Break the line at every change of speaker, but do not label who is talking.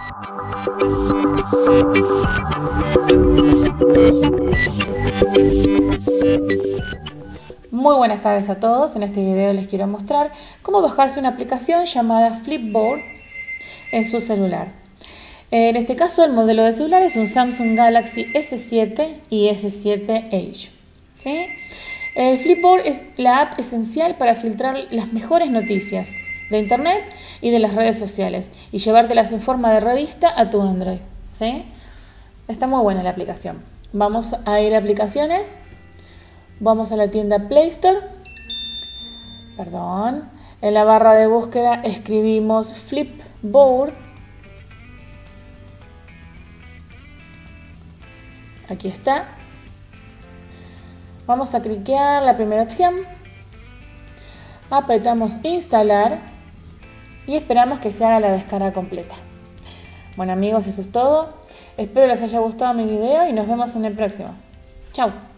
Muy buenas tardes a todos. En este video les quiero mostrar cómo bajarse una aplicación llamada Flipboard en su celular. En este caso el modelo de celular es un Samsung Galaxy S7 y S7 Edge. ¿Sí? Flipboard es la app esencial para filtrar las mejores noticias de internet y de las redes sociales y llevártelas en forma de revista a tu Android. ¿Sí? Está muy buena la aplicación. Vamos a ir a aplicaciones. Vamos a la tienda Play Store. En la barra de búsqueda escribimos Flipboard. Aquí está. Vamos a cliquear la primera opción. Apretamos instalar y esperamos que se haga la descarga completa. Bueno amigos, eso es todo. Espero les haya gustado mi video y nos vemos en el próximo. Chao.